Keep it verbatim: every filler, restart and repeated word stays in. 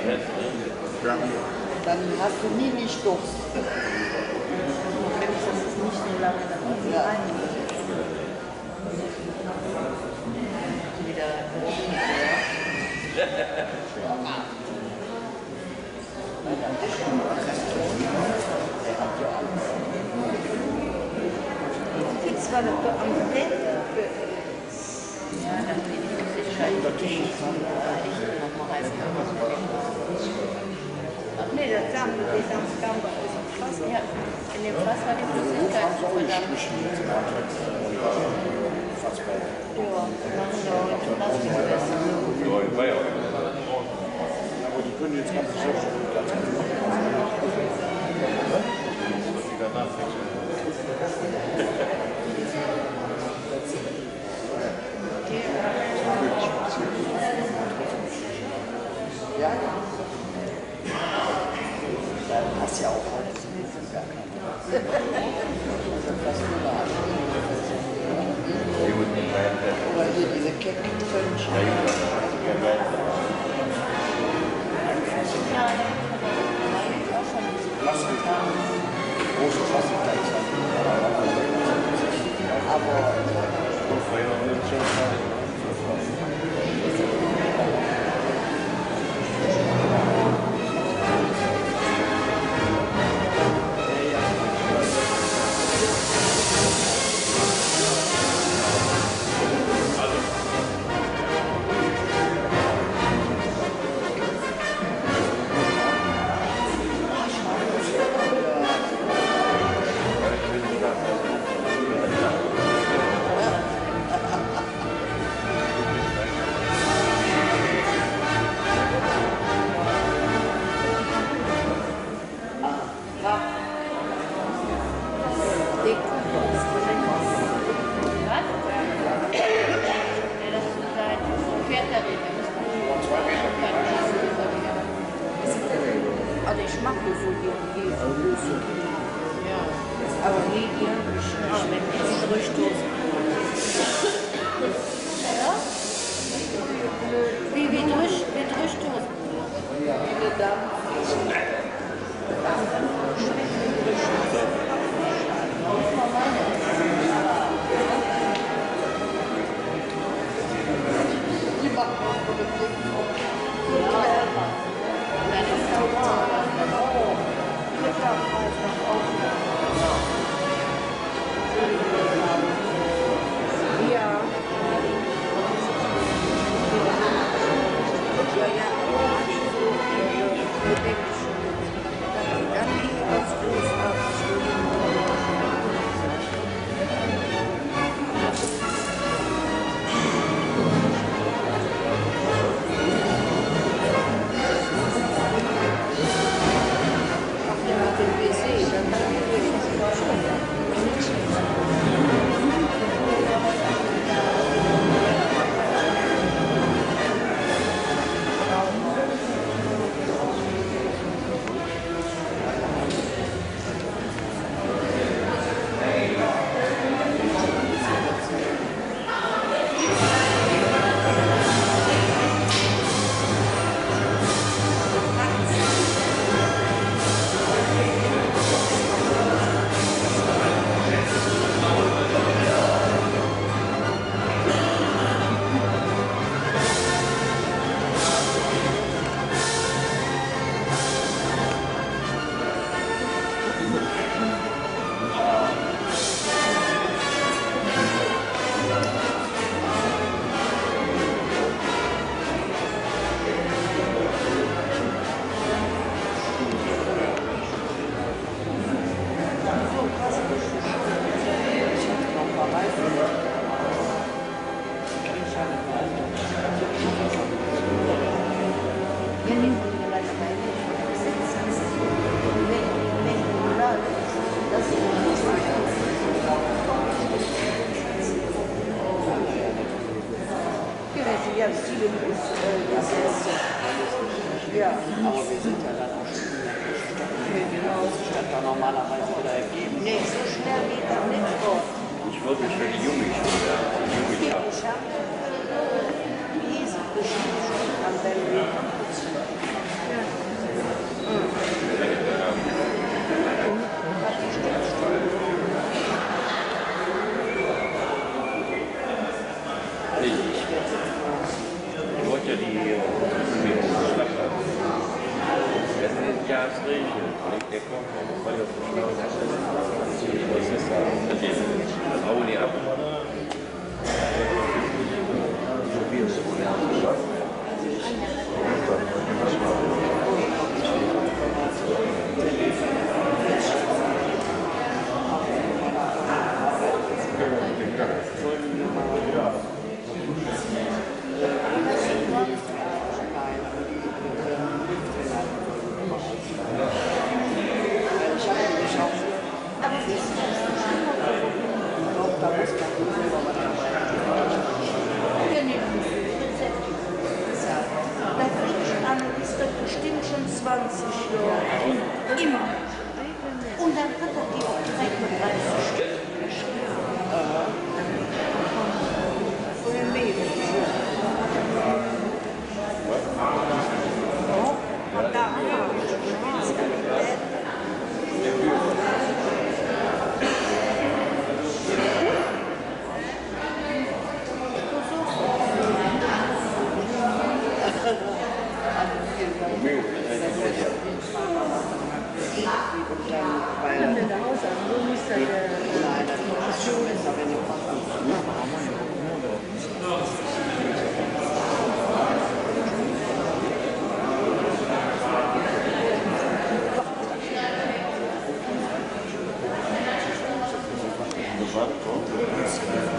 Ja. Dann hast du nie nicht Durst. Das ist nicht so lange da oben Ja. rein. Wieder Jetzt war das am Bett. Ja, dann bin ich sicher. Ich nochmal heißen. Ach nee, das Samen, die Samen kamen bei uns im Fass. Ja, in dem Fass war die Flüssigkeit verdammt. Ja, machen wir auch jetzt Plastik besser. Aber die können jetzt ganz sicher schon ganz Ja, da passt ja auch alles mit. Gar keine. Oder hier diese Kettengefönchen. Ja, auch schon Plastik. Große Plastikteile. Aber also ich mag die so irgendwie. Ja. Aber nie irgendwie schnell, wenn ich sie durchstoßen. Ja? Wie, wie, durch, wie durchstoßen. viele Damen. Die machen auch von der Blick. Ja, Steven ist äh, das Erste. Ja, aber wir sind ja dann auch schon in der Stadt. Genau. Das Stadt da normalerweise wieder ergeben. Nee, so schnell geht das nicht fort. Ich wollte mich für die Junge schon. Ich habe wie hieß es bestimmt schon an Berlin. Ja. Ich wollte ja die Schlacht haben. Das ist ja das Regeln. Der kommt, weil er auf der Schnauze ist. Was ist da? Das ist das Auge nicht ab. So wie es so Bestimmt schon zwanzig Jahre. Immer. Und dann hat er die auch direkt mit dreißig Stück geschrieben. Von dem Leben. Und da habe ich schon Weil der Haus an, wo muss er nein, das ist schon besser, wenn ihr Das war